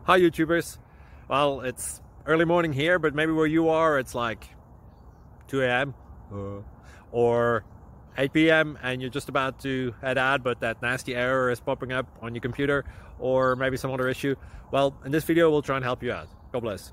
Hi YouTubers. Well, it's early morning here, but maybe where you are it's like 2 a.m. or 8 p.m. and you're just about to head out, but that nasty error is popping up on your computer, or maybe some other issue. Well, in this video we'll try and help you out. God bless.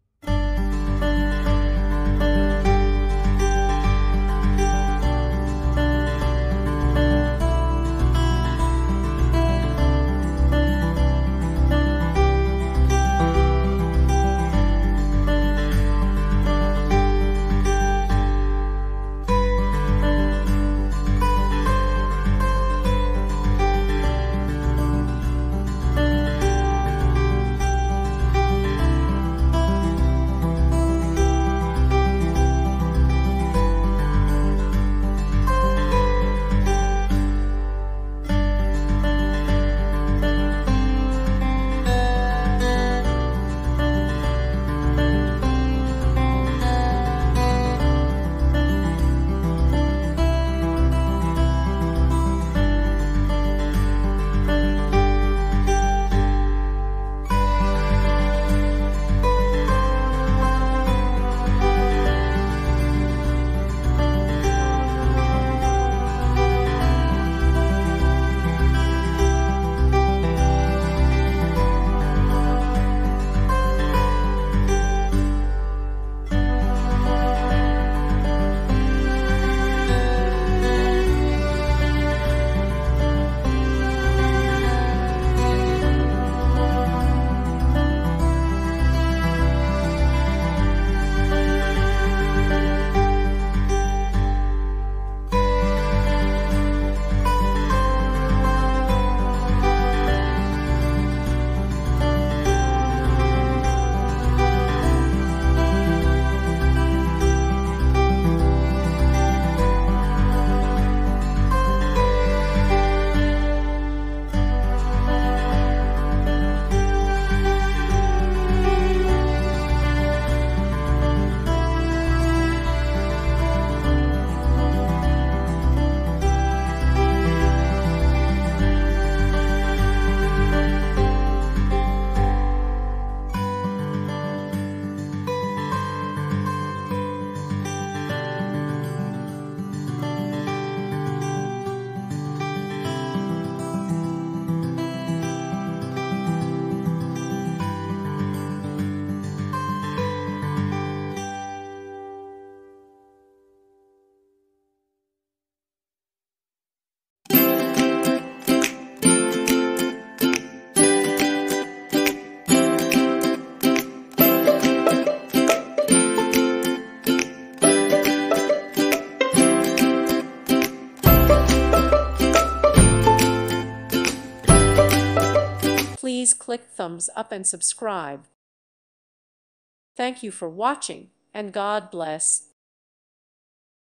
Please click thumbs up and subscribe. Thank you for watching, and God bless.